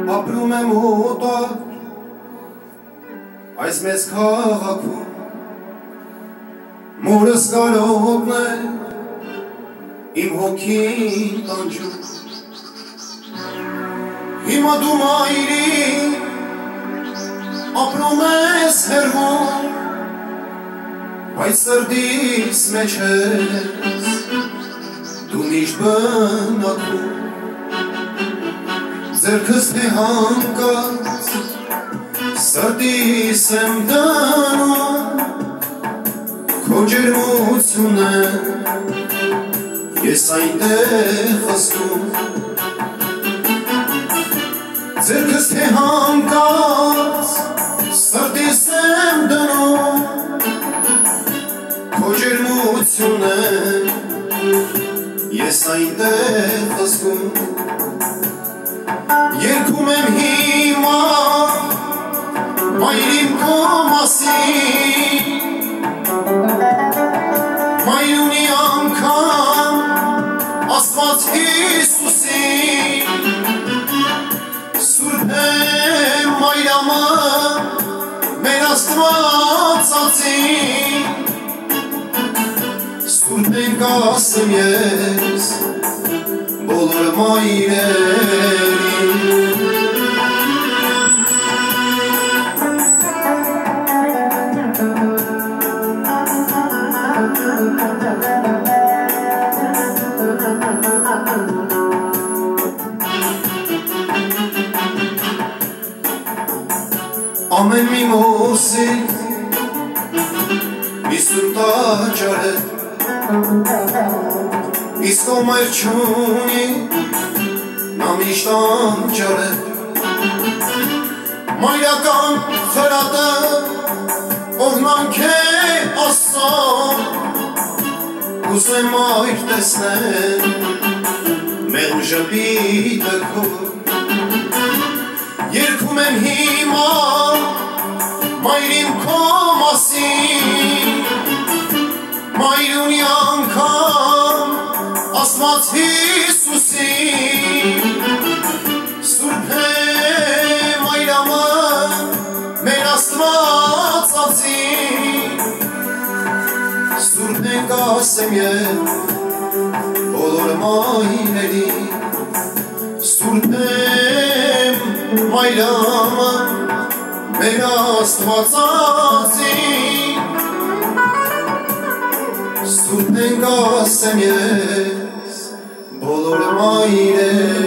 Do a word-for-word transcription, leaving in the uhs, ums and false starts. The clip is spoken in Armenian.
ապրում եմ օտար այս մեծ քաղաքում մորս կարոտն է իմ հոգին տանջում հիմա դու մայրին ապրում ես հեռվում բայց սրտիս մեջ ես դու միշտ բնակվում ձեռքս թե հանկած սրտիս եմ դնում քո ջերմությունը ես այնտեղ խստում ձեռքս թե հանկած սրտիս եմ դնում քո ջերմությունը ես այնտեղ խստում Երգում եմ հիմա մայրիմ քո մասին մայրունի անգամ Աստված Հիսուսին Սուրբ է մայրամը մեր Աստվածածին Սուրբ ենք ասեմ ես բոլոր մայրերին Ամեն մի մոսի մի սուրբ տաճար է Իսկ ո մայր չունի նա միշտ անճար է Մայրական խրատը օրհնանք է Աստծո Կուզեմ մայր տեսնեմ մեղմ ժպիտը քո Երգում եմ հիմա մայրիմ քո մասին Մայրունի անգամ Աստված Հիսուսին Սուրբ է մայրամը մեր Աստվածածին Սուրբ ենք ասեմ ես բոլոր մայրերին Սուրբ եմ մայրամը մեր Աստվածածին Սուրբ ենք ասեմ ես բոլոր մայրերին